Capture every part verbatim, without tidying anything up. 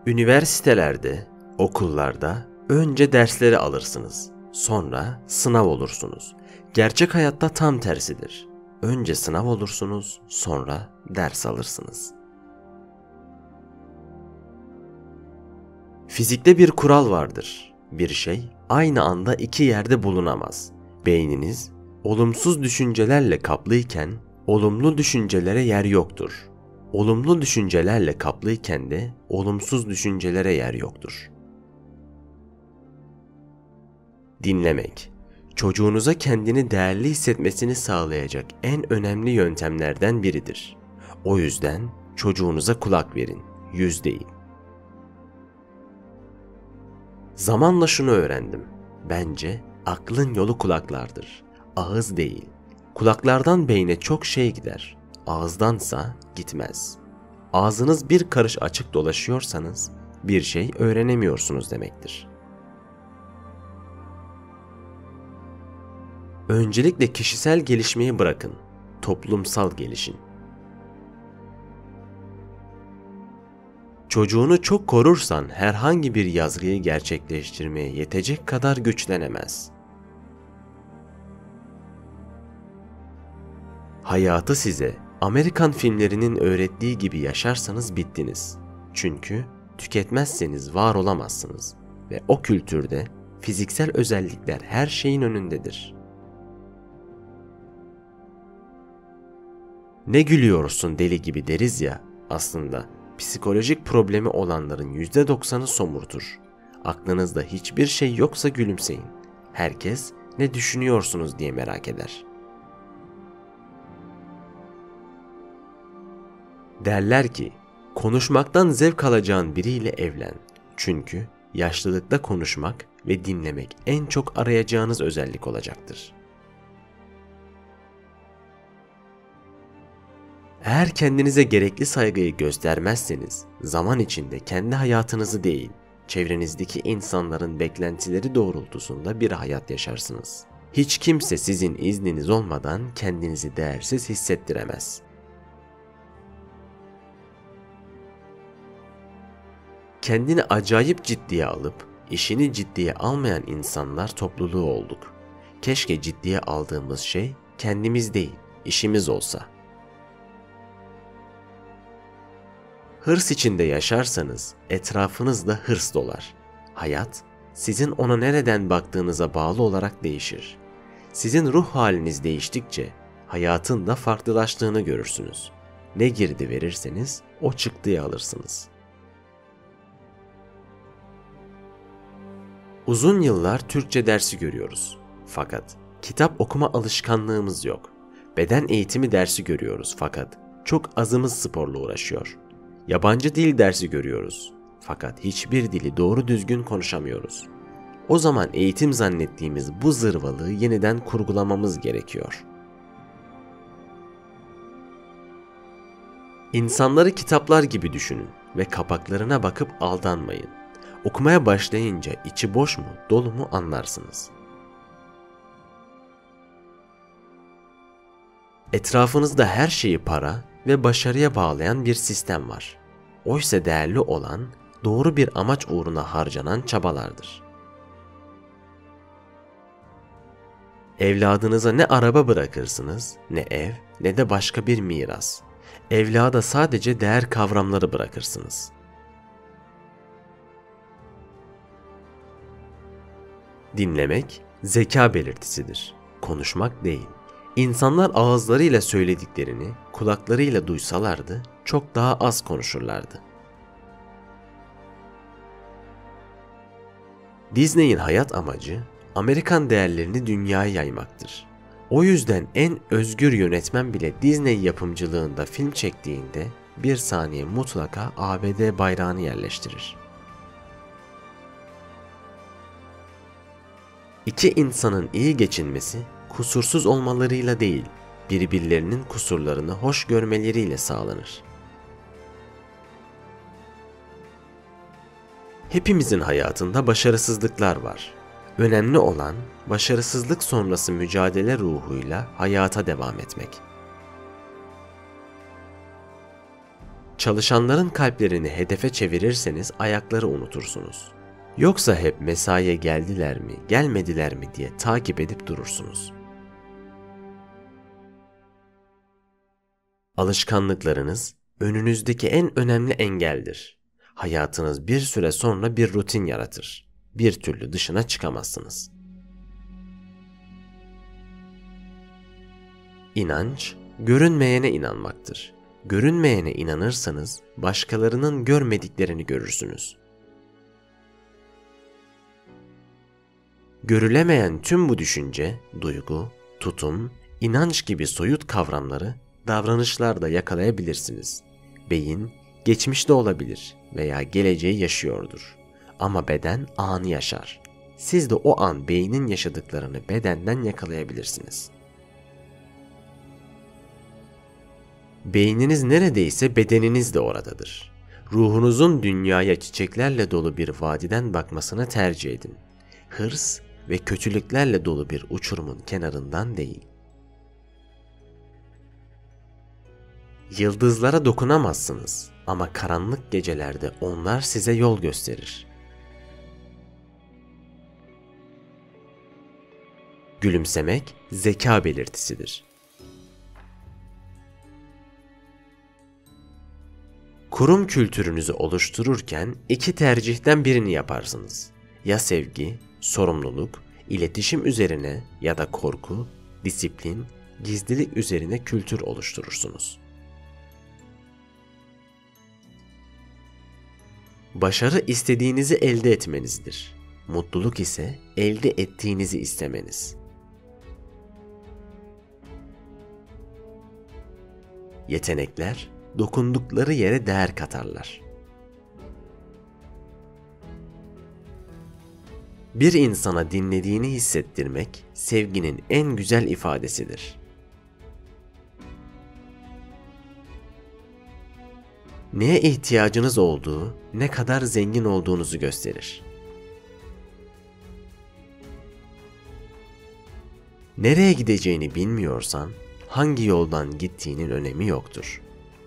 Üniversitelerde, okullarda önce dersleri alırsınız. Sonra sınav olursunuz. Gerçek hayatta tam tersidir. Önce sınav olursunuz, sonra ders alırsınız. Fizikte bir kural vardır. Bir şey aynı anda iki yerde bulunamaz. Beyniniz olumsuz düşüncelerle kaplıyken olumlu düşüncelere yer yoktur. Olumlu düşüncelerle kaplıyken de olumsuz düşüncelere yer yoktur. Dinlemek, çocuğunuza kendini değerli hissetmesini sağlayacak en önemli yöntemlerden biridir. O yüzden çocuğunuza kulak verin, yüz değil. Zamanla şunu öğrendim. Bence aklın yolu kulaklardır, ağız değil. Kulaklardan beyne çok şey gider, ağızdansa gitmez. Ağzınız bir karış açık dolaşıyorsanız bir şey öğrenemiyorsunuz demektir. Öncelikle kişisel gelişmeyi bırakın, toplumsal gelişin. Çocuğunu çok korursan herhangi bir yazgıyı gerçekleştirmeye yetecek kadar güçlenemez. Hayatı size Amerikan filmlerinin öğrettiği gibi yaşarsanız bittiniz. Çünkü tüketmezseniz var olamazsınız ve o kültürde fiziksel özellikler her şeyin önündedir. Ne gülüyorsun deli gibi deriz ya, aslında psikolojik problemi olanların yüzde doksanı somurtur. Aklınızda hiçbir şey yoksa gülümseyin. Herkes ne düşünüyorsunuz diye merak eder. Derler ki, konuşmaktan zevk alacağın biriyle evlen. Çünkü yaşlılıkta konuşmak ve dinlemek en çok arayacağınız özellik olacaktır. Eğer kendinize gerekli saygıyı göstermezseniz, zaman içinde kendi hayatınızı değil, çevrenizdeki insanların beklentileri doğrultusunda bir hayat yaşarsınız. Hiç kimse sizin izniniz olmadan kendinizi değersiz hissettiremez. Kendini acayip ciddiye alıp, işini ciddiye almayan insanlar topluluğu olduk. Keşke ciddiye aldığımız şey kendimiz değil, işimiz olsa. Hırs içinde yaşarsanız etrafınızda hırs dolar. Hayat, sizin ona nereden baktığınıza bağlı olarak değişir. Sizin ruh haliniz değiştikçe hayatın da farklılaştığını görürsünüz. Ne girdi verirseniz o çıktıyı alırsınız. Uzun yıllar Türkçe dersi görüyoruz. Fakat kitap okuma alışkanlığımız yok. Beden eğitimi dersi görüyoruz fakat çok azımız sporla uğraşıyor. Yabancı dil dersi görüyoruz. Fakat hiçbir dili doğru düzgün konuşamıyoruz. O zaman eğitim zannettiğimiz bu zırvalığı yeniden kurgulamamız gerekiyor. İnsanları kitaplar gibi düşünün ve kapaklarına bakıp aldanmayın. Okumaya başlayınca içi boş mu, dolu mu anlarsınız. Etrafınızda her şeyi para ve başarıya bağlayan bir sistem var. Oysa değerli olan doğru bir amaç uğruna harcanan çabalardır. Evladınıza ne araba bırakırsınız, ne ev, ne de başka bir miras. Evlada sadece değer kavramları bırakırsınız. Dinlemek zeka belirtisidir, konuşmak değil. İnsanlar ağızlarıyla söylediklerini kulaklarıyla duysalardı çok daha az konuşurlardı. Disney'in hayat amacı Amerikan değerlerini dünyaya yaymaktır. O yüzden en özgür yönetmen bile Disney yapımcılığında film çektiğinde bir saniye mutlaka A B D bayrağını yerleştirir. İki insanın iyi geçinmesi kusursuz olmalarıyla değil, birbirlerinin kusurlarını hoş görmeleriyle sağlanır. Hepimizin hayatında başarısızlıklar var. Önemli olan başarısızlık sonrası mücadele ruhuyla hayata devam etmek. Çalışanların kalplerini hedefe çevirirseniz ayakları unutursunuz. Yoksa hep mesaiye geldiler mi, gelmediler mi diye takip edip durursunuz. Alışkanlıklarınız önünüzdeki en önemli engeldir. Hayatınız bir süre sonra bir rutin yaratır. Bir türlü dışına çıkamazsınız. İnanç, görünmeyene inanmaktır. Görünmeyene inanırsanız başkalarının görmediklerini görürsünüz. Görülemeyen tüm bu düşünce, duygu, tutum, inanç gibi soyut kavramları davranışlarda yakalayabilirsiniz. Beyin, geçmişte olabilir veya geleceği yaşıyordur. Ama beden anı yaşar. Siz de o an beynin yaşadıklarını bedenden yakalayabilirsiniz. Beyniniz neredeyse bedeniniz de oradadır. Ruhunuzun dünyaya çiçeklerle dolu bir vadiden bakmasını tercih edin. Hırs ve kötülüklerle dolu bir uçurumun kenarından değil. Yıldızlara dokunamazsınız ama karanlık gecelerde onlar size yol gösterir. Gülümsemek zeka belirtisidir. Kurum kültürünüzü oluştururken iki tercihten birini yaparsınız. Ya sevgi, sorumluluk, iletişim üzerine ya da korku, disiplin, gizlilik üzerine kültür oluşturursunuz. Başarı istediğinizi elde etmenizdir. Mutluluk ise elde ettiğinizi istemeniz. Yetenekler dokundukları yere değer katarlar. Bir insana dinlediğini hissettirmek sevginin en güzel ifadesidir. Neye ihtiyacınız olduğu, ne kadar zengin olduğunuzu gösterir. Nereye gideceğini bilmiyorsan, hangi yoldan gittiğinin önemi yoktur.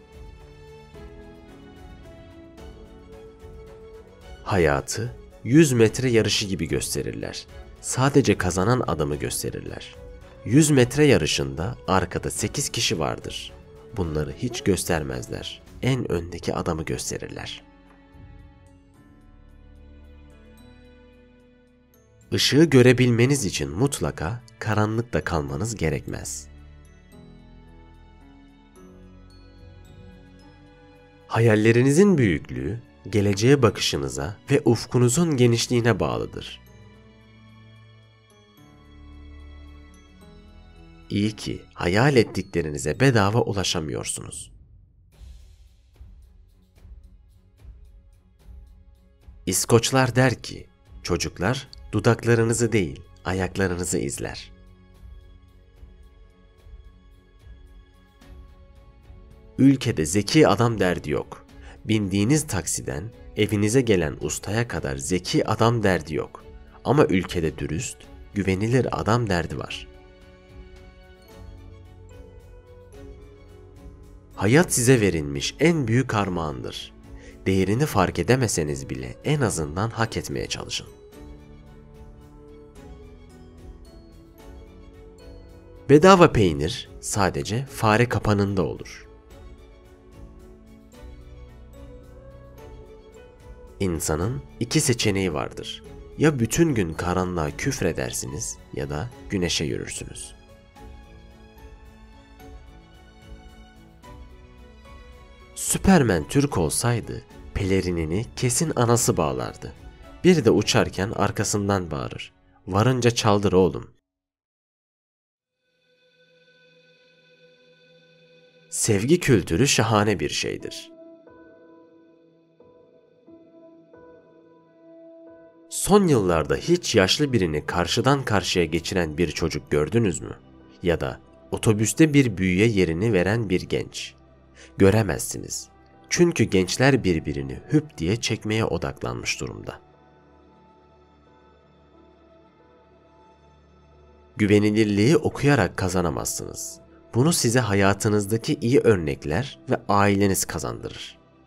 Hayatı yüz metre yarışı gibi gösterirler. Sadece kazanan adamı gösterirler. yüz metre yarışında arkada sekiz kişi vardır. Bunları hiç göstermezler. En öndeki adamı gösterirler. Işığı görebilmeniz için mutlaka karanlıkta kalmanız gerekmez. Hayallerinizin büyüklüğü, geleceğe bakışınıza ve ufkunuzun genişliğine bağlıdır. İyi ki hayal ettiklerinize bedava ulaşamıyorsunuz. İskoçlar der ki, çocuklar dudaklarınızı değil, ayaklarınızı izler. Ülkede zeki adam derdi yok. Bindiğiniz taksiden evinize gelen ustaya kadar zeki adam derdi yok. Ama ülkede dürüst, güvenilir adam derdi var. Hayat size verilmiş en büyük armağandır. Değerini fark edemeseniz bile en azından hak etmeye çalışın. Bedava peynir sadece fare kapanında olur. İnsanın iki seçeneği vardır. Ya bütün gün karanlığa küfredersiniz ya da güneşe yürürsünüz. Süpermen Türk olsaydı pelerinini kesin anası bağlardı. Bir de uçarken arkasından bağırır. Varınca çaldır oğlum. Sevgi kültürü şahane bir şeydir. Son yıllarda hiç yaşlı birini karşıdan karşıya geçiren bir çocuk gördünüz mü? Ya da otobüste bir büyüye yerini veren bir genç. Göremezsiniz. Çünkü gençler birbirini hüp diye çekmeye odaklanmış durumda. Güvenilirliği okuyarak kazanamazsınız. Bunu size hayatınızdaki iyi örnekler ve aileniz kazandırır.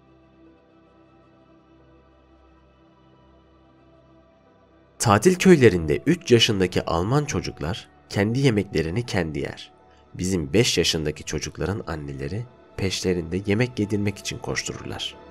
Tatil köylerinde üç yaşındaki Alman çocuklar kendi yemeklerini kendi yer. Bizim beş yaşındaki çocukların anneleri peşlerinde yemek yedirmek için koştururlar.